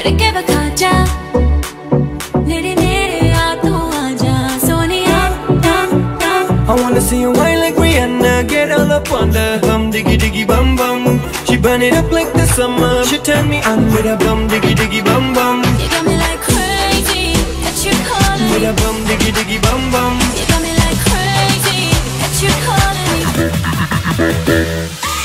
करके बखा जा, नेरे नेरे आ तू आजा Sonia. I wanna see you whine like Rihanna, get all up on the hum, diggy diggy bum bum. She burn it up like the summer, she turn me on with a bum, diggy diggy bum bum. You got me like crazy, that you calling With me. a bum, diggy diggy bum bum. You got me like crazy, that you calling me.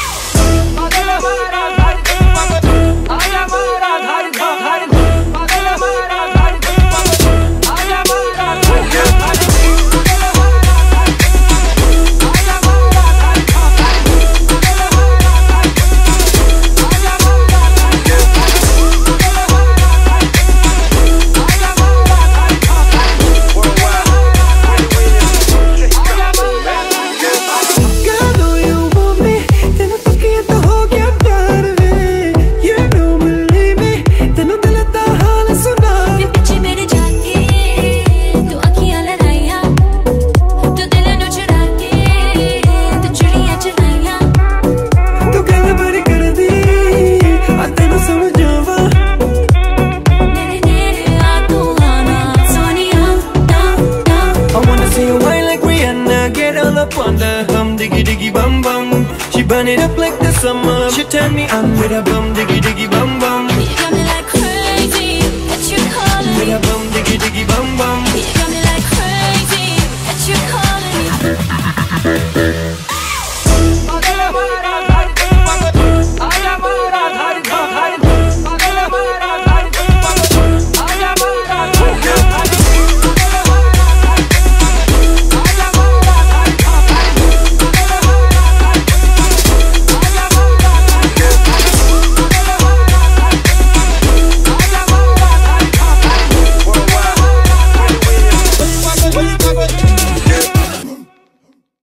On the hum, diggy diggy bum bum. She burn it up like the summer, she turn me on with a bum, diggy diggy bum bum.